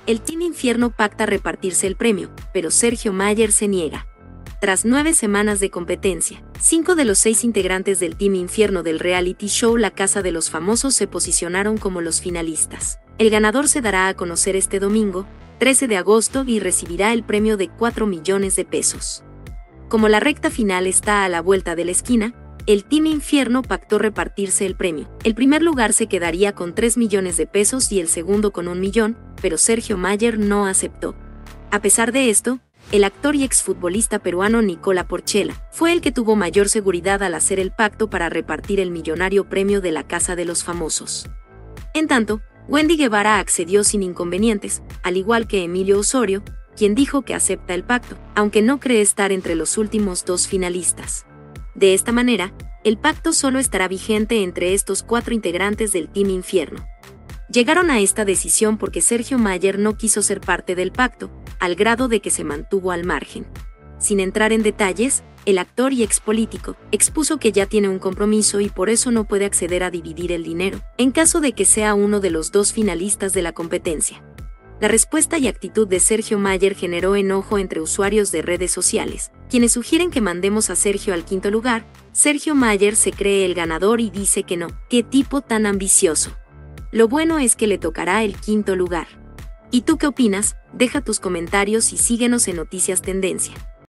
El Team Infierno pacta repartirse el premio, pero Sergio Mayer se niega. Tras 9 semanas de competencia, 5 de los 6 integrantes del Team Infierno del reality show La Casa de los Famosos se posicionaron como los finalistas. El ganador se dará a conocer este domingo, 13 de agosto, y recibirá el premio de 4 millones de pesos. Como la recta final está a la vuelta de la esquina, el Team Infierno pactó repartirse el premio. El primer lugar se quedaría con 3 millones de pesos y el segundo con 1 millón, pero Sergio Mayer no aceptó. A pesar de esto, el actor y exfutbolista peruano Nicola Porchela fue el que tuvo mayor seguridad al hacer el pacto para repartir el millonario premio de La Casa de los Famosos. En tanto, Wendy Guevara accedió sin inconvenientes, al igual que Emilio Osorio, quien dijo que acepta el pacto, aunque no cree estar entre los últimos 2 finalistas. De esta manera, el pacto solo estará vigente entre estos 4 integrantes del Team Infierno. Llegaron a esta decisión porque Sergio Mayer no quiso ser parte del pacto, al grado de que se mantuvo al margen. Sin entrar en detalles, el actor y expolítico expuso que ya tiene un compromiso y por eso no puede acceder a dividir el dinero, en caso de que sea uno de los 2 finalistas de la competencia. La respuesta y actitud de Sergio Mayer generó enojo entre usuarios de redes sociales, quienes sugieren que mandemos a Sergio al 5.º lugar. Sergio Mayer se cree el ganador y dice que no. ¡Qué tipo tan ambicioso! Lo bueno es que le tocará el 5.º lugar. ¿Y tú qué opinas? Deja tus comentarios y síguenos en Noticias Tendencia.